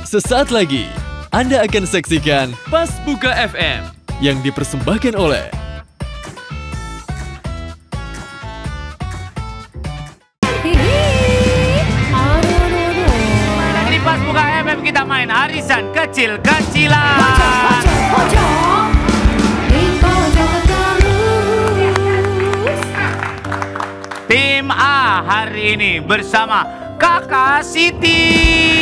Sesaat lagi, Anda akan saksikan Pas Buka FM yang dipersembahkan oleh Di Pas Buka FM kita main arisan kecil-kecilan. Tim A hari ini bersama Kakak Siti.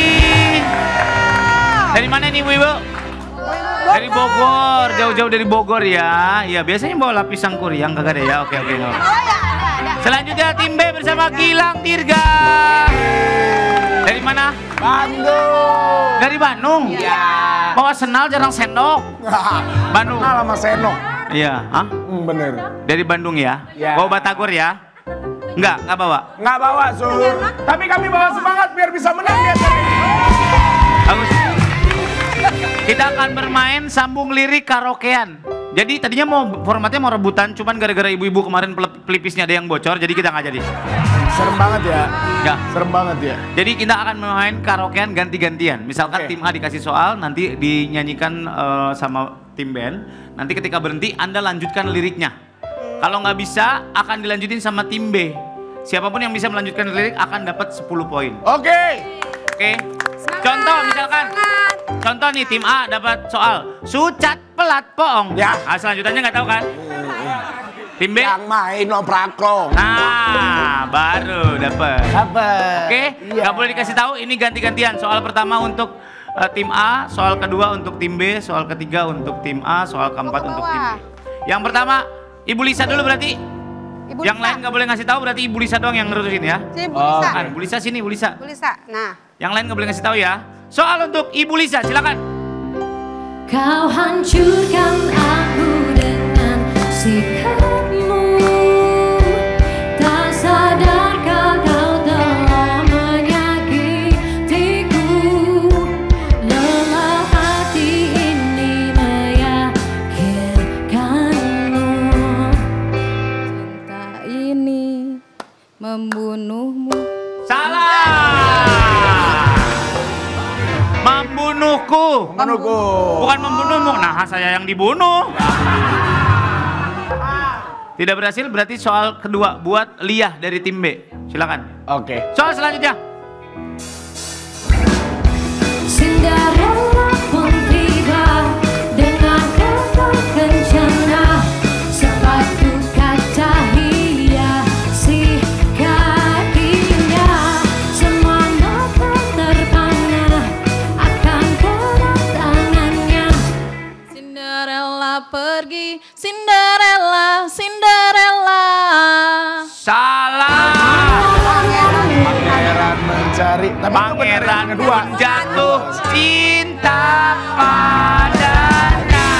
Dari mana nih Ibu? Dari Bogor, jauh-jauh dari Bogor ya. Ya biasanya bawa lapisan kuriang kagak ada ya. Oke. Selanjutnya tim B bersama Gilang Dirga. Dari mana? Bandung. Dari Bandung? Iya. Bawa senal jarang sendok. Bandung. Kenal sama Seno. Iya, hah? Bener. Dari Bandung ya? Iya. Bawa batagor ya? Enggak bawa. Nggak bawa, Su. Tapi kami bawa semangat biar bisa menang ya. Bagus. Kita akan bermain sambung lirik karaokean. Jadi tadinya formatnya mau rebutan, cuman gara-gara ibu-ibu kemarin pelipisnya ada yang bocor, jadi kita nggak jadi. Serem banget ya. Ya. Serem banget ya. Jadi kita akan main karaokean ganti-gantian. Misalkan tim A dikasih soal, nanti dinyanyikan sama tim band. Nanti ketika berhenti, Anda lanjutkan liriknya. Kalau nggak bisa, akan dilanjutin sama tim B. Siapapun yang bisa melanjutkan lirik akan dapat 10 poin. Oke. Contoh misalkan. Contoh nih tim A dapat soal sucat pelat poong. Ya. Nah, selanjutnya nggak tahu kan? Tim B. Yang main oprakong. Nah, baru dapat. Oke, Iya. nggak boleh dikasih tahu. Ini ganti-gantian. Soal pertama untuk tim A, soal kedua untuk tim B, soal ketiga untuk tim A, soal keempat untuk tim B. Yang pertama, Ibu Lisa dulu berarti. Ibu Yang Lisa. lain nggak boleh ngasih tahu, berarti Ibu Lisa doang yang nerusin ya. Sini Bu Lisa. Kan, Bu Lisa sini, Bu Lisa. Bu Lisa. Nah. Yang lain nggak boleh ngasih tahu ya. Soal untuk Ibu Lisa, silakan. Kau hancurkan aku dengan sikapmu. Tak sadarkah kau telah menyakitiku. Lelah hati ini meyakinkanmu. Cinta ini membunuhmu. Salah. Membunuhku. Menunggu. Bukan membunuhmu. Nah, saya yang dibunuh. Tidak berhasil, berarti soal kedua buat Liah dari tim B. Silakan. Oke. Soal selanjutnya. Cinderella pun tiba dengan kereta kencana, sepatu kaca hiasi kakinya, semua mata terpana akan kedatangannya. Cinderella pergi, Cinderella, Cinderella. Salah. Pangeran mencari. Tapi itu benar Pangeran yang kedua. jatuh cinta padanya.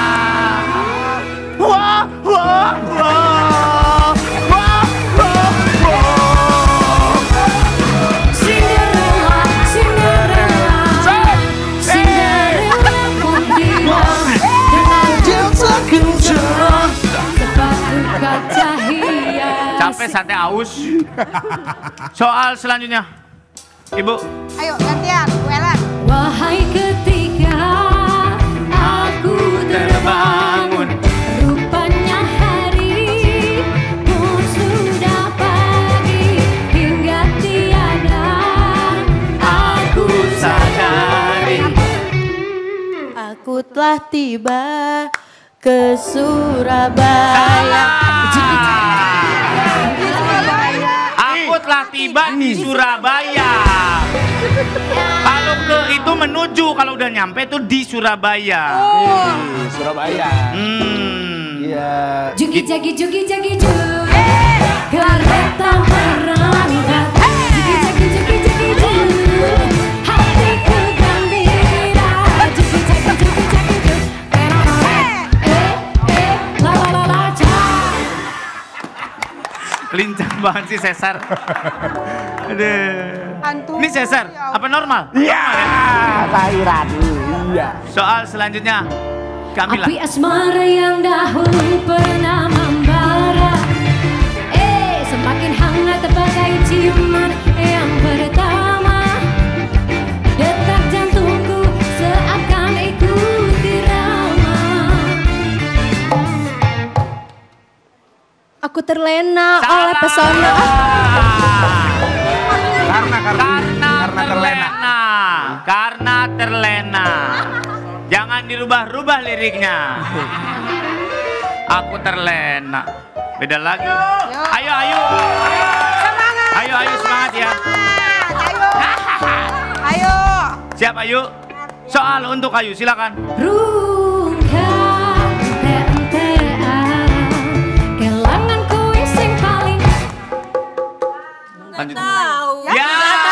Wah, wah, wah. Wah, wah, wah. Cinderella, Cinderella, Cinderella pun tiba dengan kereta kencana, sepatu kaca hias. Capek sate aus. Soal selanjutnya. Ibu. Ayo gantian, Bu Ellen. Wahai ketika aku terbangun, rupanya hari pun sudah pagi, hingga tiada aku sadari aku telah tiba ke Surabaya. Aku telah tiba di Surabaya. Kalau ke itu menuju, kalau udah nyampe itu di Surabaya. Surabaya. Iya. Jugi jagi jugi jagi jug, kereta berangkat. Jugi jagi jugi jagi jug, hatiku gembira. Jugi jagi jugi jagi jug, la la la la ca. Lincah banget sih Sesar. Aduh. Hantu. Ini Sesar, apa normal? Iya. Lahiran. Iya. Soal selanjutnya, Kamila. Api asmara yang dahulu pernah membara, semakin hangat bagai ciuman yang pertama. Detak jantungku Aku terlena oleh pesona. Karena terlena. Jangan dirubah-rubah liriknya. Aku terlena. Beda lagi. Ayo. Semangat. Ayo semangat ya. Ayo. Siap Ayu? Soal untuk Ayu, silakan. Rungkang TNTA kelanganku sing paling. Lanjut. Ya.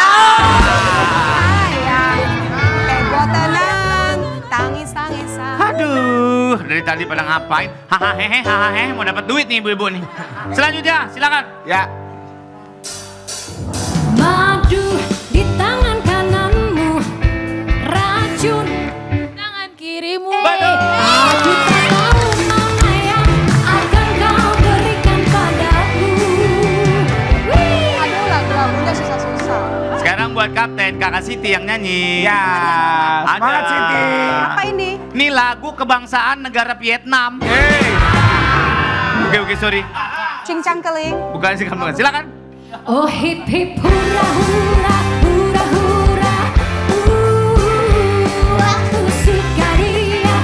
Sayang, ego tenang, tangis-tangisan. Aduh, dari tadi pada ngapain? Hahaha, mau dapat duit nih ibu-ibu nih. Selanjutnya, silakan. Ya. Madu di tangan kananmu, racun tangan kirimu. Aku tak tahu mana yang akan kau berikan padaku. Aduh, lagu-lagunya susah-susah. Sekarang buat Kapten, Kakak Siti yang nyanyi. Ya, semangat Ada. Siti. Apa ini? Ini lagu kebangsaan negara Vietnam. Oke, sorry. Cincang keling. Bukan sih kamu. Silakan. Oh hip hip hura hura hura hura. Aku suka dia.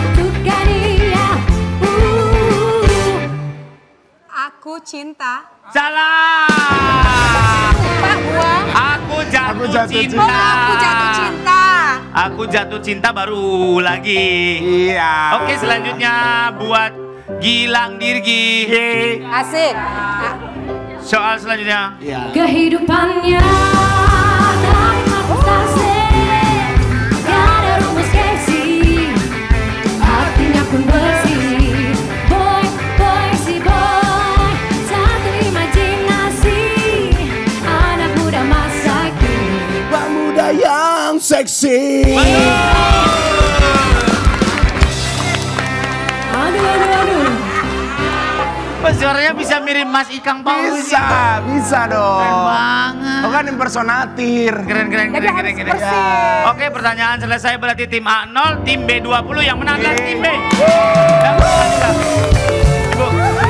Aku cinta. Salah. Lupa gua. Aku jatuh jatuh cinta. Oh, aku jatuh cinta. Aku jatuh cinta baru lagi. Iya. Oke, selanjutnya buat Gilang Dirgi. Asik. Nah, Soal selanjutnya. Kehidupannya dari frustasi, gak ada rumus gengsi, artinya pun bersih. Boy, si boy, satu imajinasi, anak muda masa kini. Pemuda yang seksi. Aduh. Suaranya bisa mirip Mas Ikang Paus. Bisa dong. Keren banget. Lo kan impersonatir. Keren. jadi harus bersih. Oke, pertanyaan selesai, berarti tim A 0, tim B 20 yang menang adalah tim B. Ibu.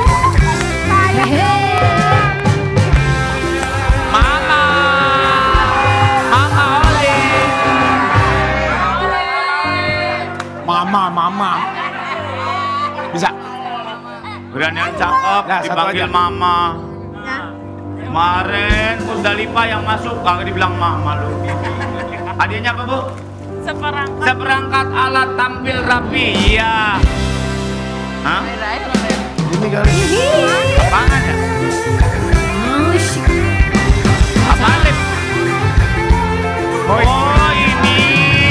Mama Oli. Mama. Bisa. Udah yang cakep, Nah, satu dipanggil aja. mama. Nah, Kemarin Musdalifah yang masuk kagak dibilang mama lu. Hadiahnya apa, Bu? Seperangkat alat tampil rapi. Iya. Hah? Ini kali. Apaan ya? Apaan, Lip? Oh, ini.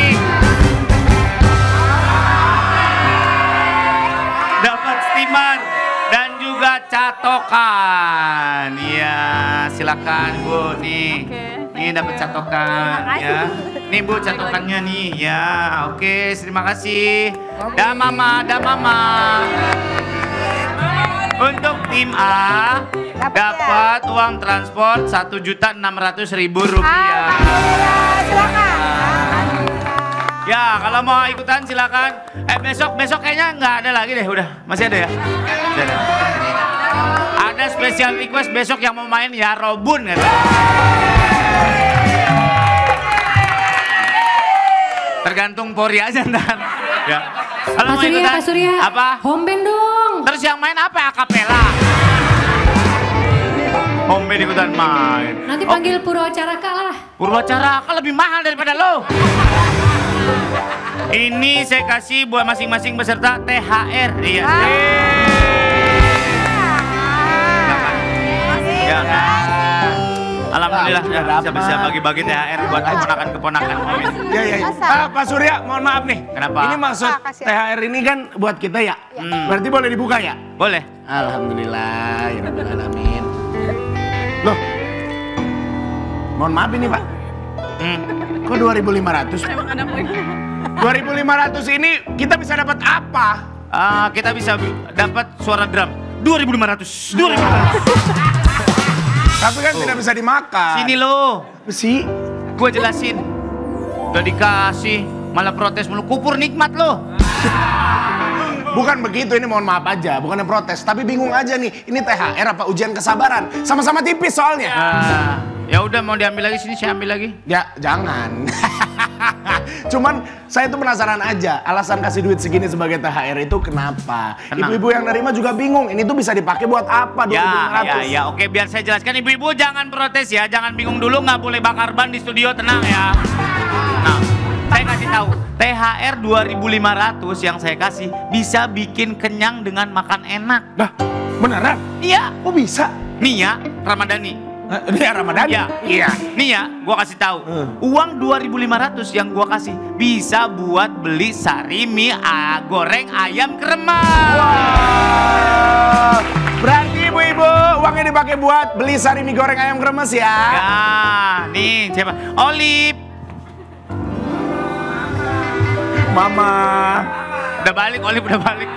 Dapat steamer dan juga catokan. Iya, silakan Bu nih. Nih dapat catokan ya. Nih Bu catokannya nih. Ya, oke, terima kasih. Dah Mama. Untuk tim A dapat uang transport Rp1.600.000. alhamdulillah, silakan. Ya, kalau mau ikutan silakan. Besok kayaknya nggak ada lagi deh, udah. Masih ada ya? Masih ada. Ada special request besok yang mau main ya Robun kan. Tergantung Polri aja ntar. Ya. Kalau mau ikutan Pak Surya. apa? Home band dong. Terus yang main apa? Akapela. Home ikutan main. Nanti panggil Purwacaraka lah. Purwacaraka lebih mahal daripada lo. Ini saya kasih buat masing-masing peserta THR. Iya. Ya. Alhamdulillah ya, bisa bagi-bagi THR buat keponakan-keponakan. Ya. Pak Surya, mohon maaf nih. Kenapa? Ini maksud Kasih. THR ini kan buat kita ya. Berarti boleh dibuka ya? Boleh. Alhamdulillah, ya Rabbil Alamin. Loh, mohon maaf ini Pak. Kok 2.500? 2.500 ini kita bisa dapat apa? Kita bisa dapat suara drum. 2.500. Tapi kan tidak bisa dimakan. Sini lo. Apa sih? Gue jelasin. Udah dikasih, malah protes mulu. Kupur nikmat lo. Bukan begitu, ini mohon maaf aja, bukannya protes, tapi bingung aja nih. Ini THR apa ujian kesabaran? Sama-sama tipis soalnya. Ya udah, mau diambil lagi sini, saya ambil lagi. Ya, jangan. Cuman saya tuh penasaran aja, alasan kasih duit segini sebagai THR itu kenapa? Tenang. Ibu-ibu yang nerima juga bingung, ini tuh bisa dipakai buat apa? 2.500. Ya, oke, biar saya jelaskan. Ibu-ibu jangan protes ya, jangan bingung dulu, nggak boleh bakar ban di studio, tenang ya. Nah, saya kasih tahu, THR 2.500 yang saya kasih bisa bikin kenyang dengan makan enak. Dah, beneran? Iya. Kok bisa? Nih ya, Ramadhani. Ini Ramadan? Ya, Iya. nih ya, gua kasih tahu. Uang 2.500 yang gua kasih bisa buat beli sarimi goreng ayam kremes. Wah, berarti ibu-ibu uangnya dipakai buat beli sarimi goreng ayam kremes ya? Ya, nih siapa? Olip. Mama. Udah balik, Olip udah balik.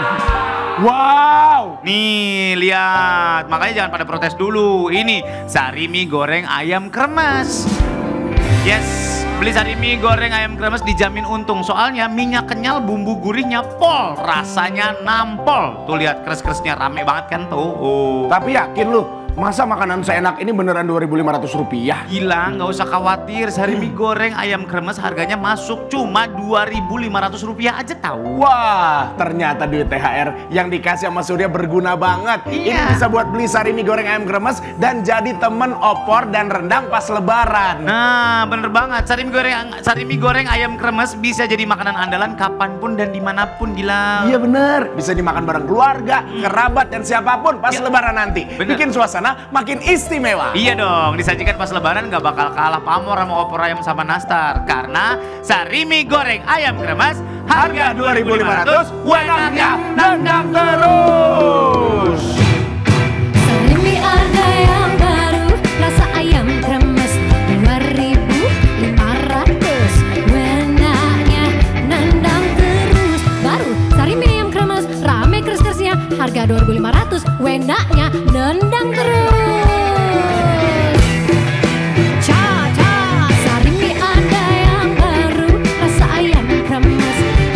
Wow. Nih, lihat. Makanya jangan pada protes dulu. Ini sarimi goreng ayam kremes. Yes, beli sarimi goreng ayam kremes dijamin untung. Soalnya minyak kenyal, bumbu gurihnya pol, rasanya nampol. Tuh lihat, kres-kresnya rame banget kan tuh. Oh. Tapi yakin lu, masa makanan seenak ini beneran 2.500 rupiah? Gila, nggak usah khawatir. Sarimi goreng ayam kremes harganya masuk cuma 2.500 rupiah aja tahu. Wah, ternyata duit THR yang dikasih sama Surya berguna banget. Iya. Ini bisa buat beli sarimi goreng ayam kremes dan jadi temen opor dan rendang pas lebaran. Nah, bener banget. Sarimi goreng ayam kremes bisa jadi makanan andalan kapanpun dan dimanapun, gila. Iya bener, bisa dimakan bareng keluarga, kerabat, dan siapapun pas Ya. lebaran nanti. Bener. Bikin suasana makin istimewa. Iya dong, disajikan pas lebaran gak bakal kalah pamor sama opor ayam sama nastar. Karena sarimi goreng ayam kremes Harga 2.500, wenangnya nendang terus. Sarimi ada yang baru, rasa ayam kremes 2.500. Wenaknya nendang terus. Baru sarimi ayam kremes, rame kres-kresnya, harga 2.500. Wenaknya nendang terus. Cha-cha, sarimi ada yang baru, rasa ayam kremes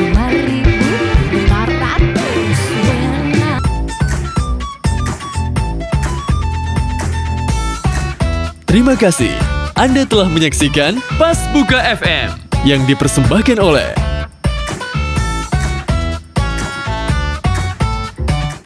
2.500. Wenak. Terima kasih. Anda telah menyaksikan Pas Buka FM yang dipersembahkan oleh